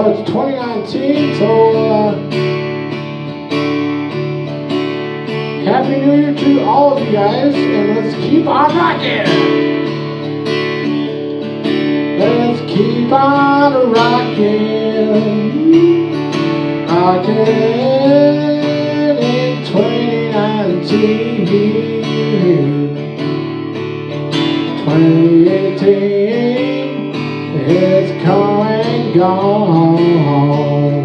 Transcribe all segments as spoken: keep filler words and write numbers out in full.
know it's twenty nineteen, so uh, Happy New Year to all of you guys, and let's keep on rocking. Let's keep on rocking, rocking in twenty nineteen. twenty eighteen is come and gone.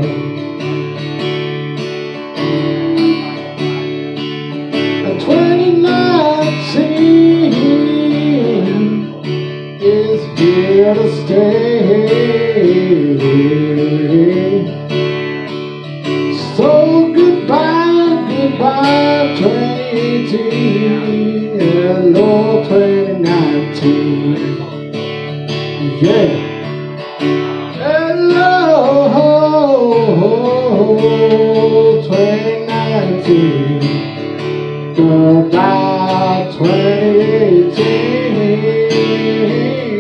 twenty nineteen is here to stay. So goodbye, goodbye twenty eighteen. Hello twenty nineteen. Yeah. Hello twenty nineteen. Goodbye twenty eighteen.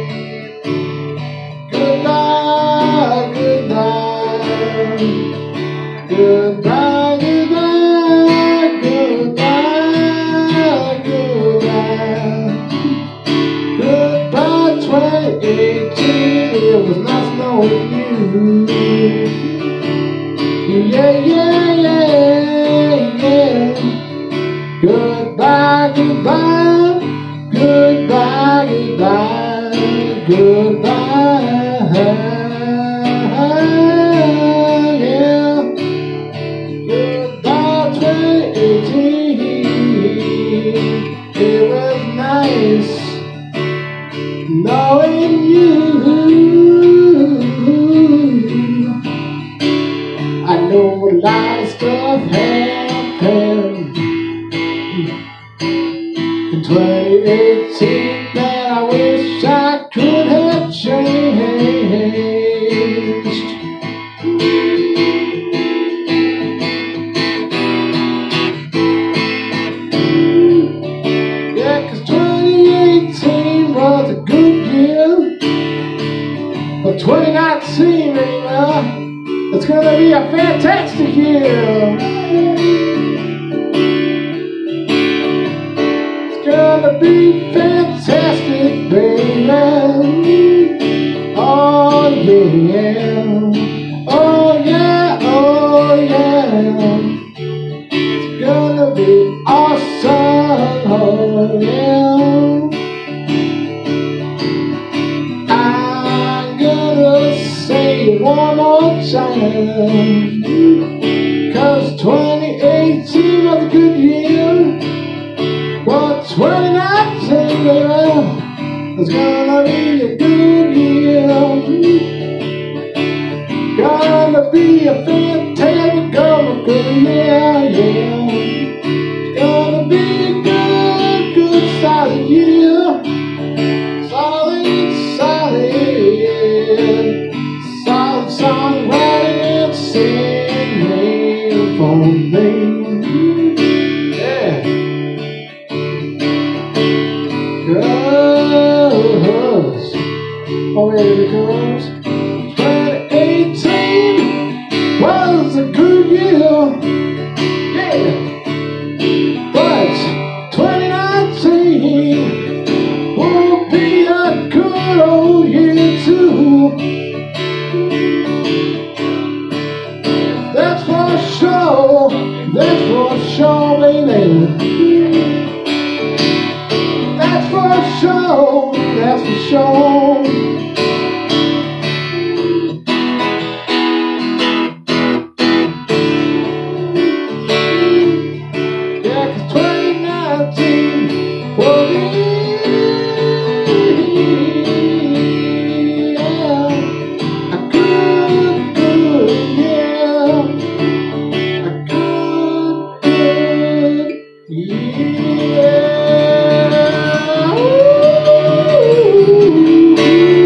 Goodbye, goodbye. Goodbye, goodbye. Goodbye, goodbye. Goodbye twenty eighteen. It was nice knowing you. Yeah, yeah, yeah, yeah. Goodbye, goodbye, goodbye, goodbye, goodbye, yeah. Goodbye twenty eighteen. It was nice knowing you. I know a lot of stuff happened in twenty eighteen that I wish I could have changed. Yeah, cause twenty eighteen was a good year, but twenty nineteen, baby, it's gonna be a fantastic year. Gonna be fantastic, baby. Oh yeah, oh yeah, oh yeah. It's gonna be awesome, oh yeah. I'm gonna say it one more time, cause twenty eighteen was a good year. Well, twenty nineteen, baby, it's gonna be a good year. Gonna be a fantastic, gonna be, yeah, yeah. It's gonna be a good, good, solid year. Solid, solid, solid songwriting and singing for me. Cause, oh baby, cause twenty eighteen was a good year, yeah, but twenty nineteen will be a good old year too. That's for sure, that's for sure, baby. That's for sure, that's for sure. Yeah, cause twenty nineteen will be, yeah, a good, good year. A good, good year. Ooh.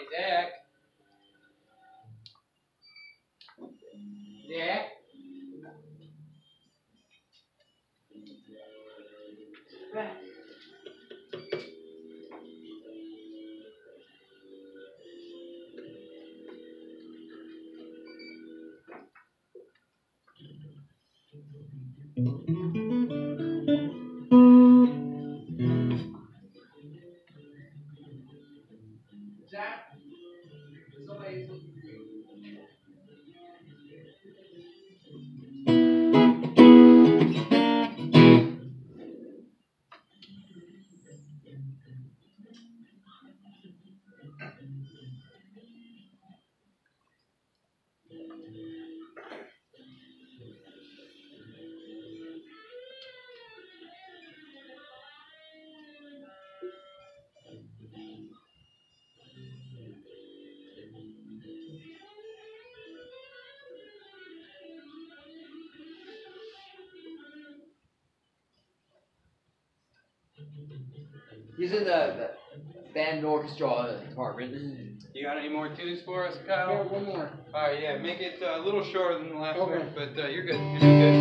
Zach. Zach. Right. Zach, somebody's looking for you. He's in the, the band orchestra department. You got any more tunes for us, Kyle? Yeah, one more. All right, yeah, make it uh, a little shorter than the last Okay. one, but uh, you're good. You're doing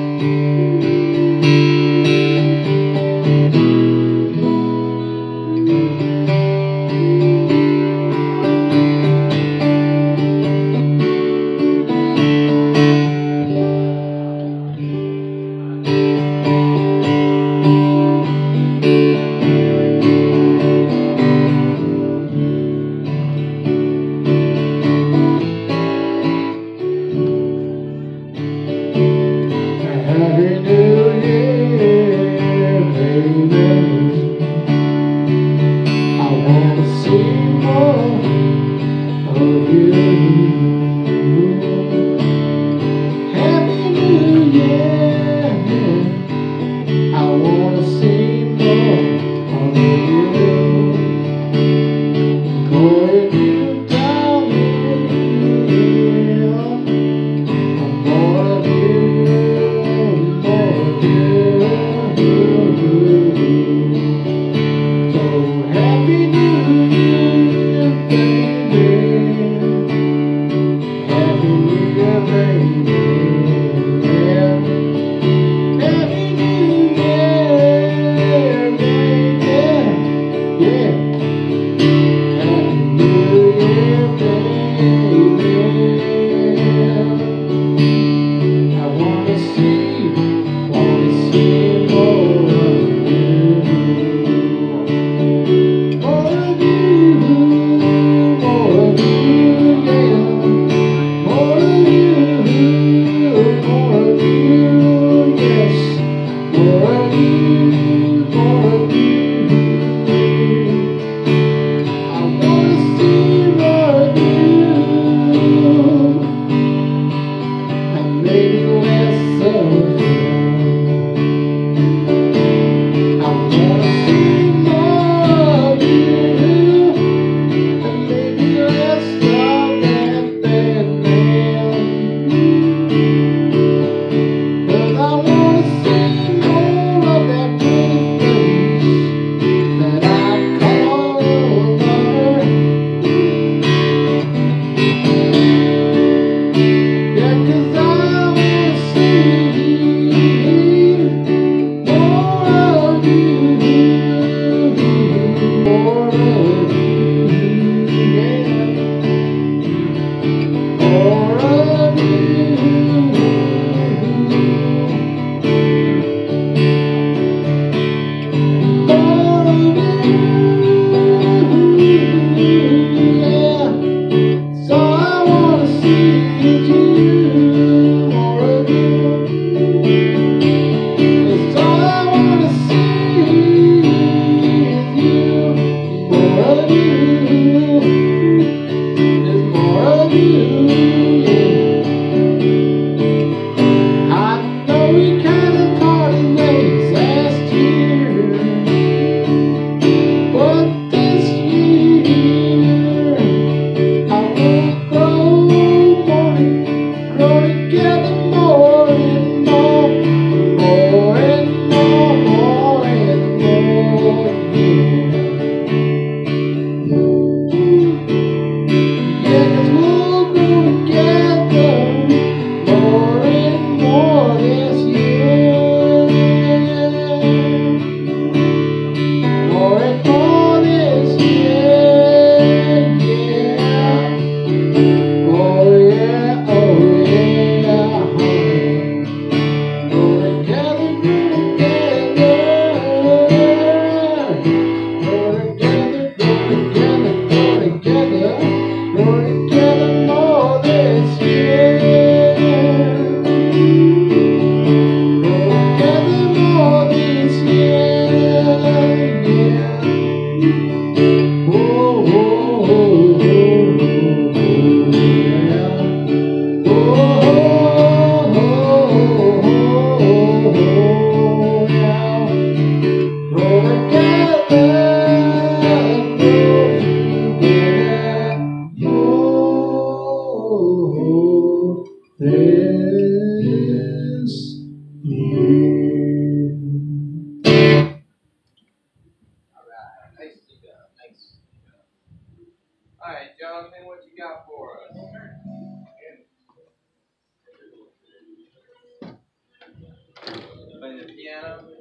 Happy New Year, baby. I wanna see more of you. Happy New Year, I wanna see more of you. Going you down here, more of you. Whoa, whoa, whoa, whoa, yeah. Whoa, whoa, whoa, whoa, yeah. Grow together, grow together. Oh, this year. Alright, nice to go. Nice. Alright, Jonathan, what you got for us? Playing the piano?